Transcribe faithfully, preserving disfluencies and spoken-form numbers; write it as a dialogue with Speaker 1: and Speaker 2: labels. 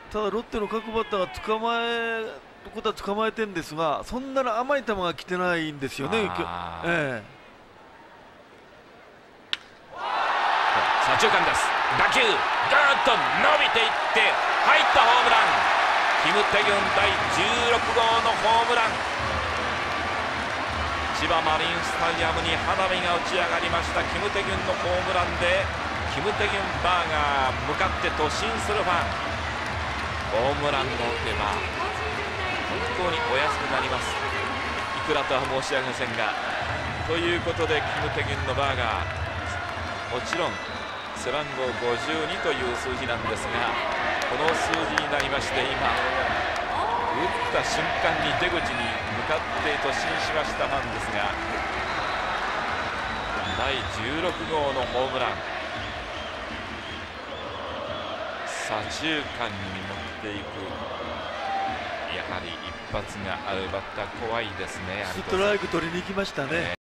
Speaker 1: ただロッテの各バッターが捕まえることは捕まえてるんですが、そんなに甘い球が来てないんですよね。ええ、
Speaker 2: 左中間です。打球ぐーっと伸びていって入ったホームラン。キム・テギュン第じゅうろくごうのホームラン。千葉マリンスタジアムに花火が打ち上がりました。キム・テギュンのホームランでキム・テギュンバーが向かって突進するファン。ホームランの打てば本当にお安くなります。いくらとは申し上げませんが、ということでキム・テギュンのバーガー、もちろん背番号ごじゅうにという数字なんですが、この数字になりまして、今打った瞬間に出口に向かって突進しましたファンですが、だいじゅうろくごうのホームラン。左中間に持っていく、やはり一発があるバッター怖いですね。
Speaker 1: ストライク取りに行きましたね。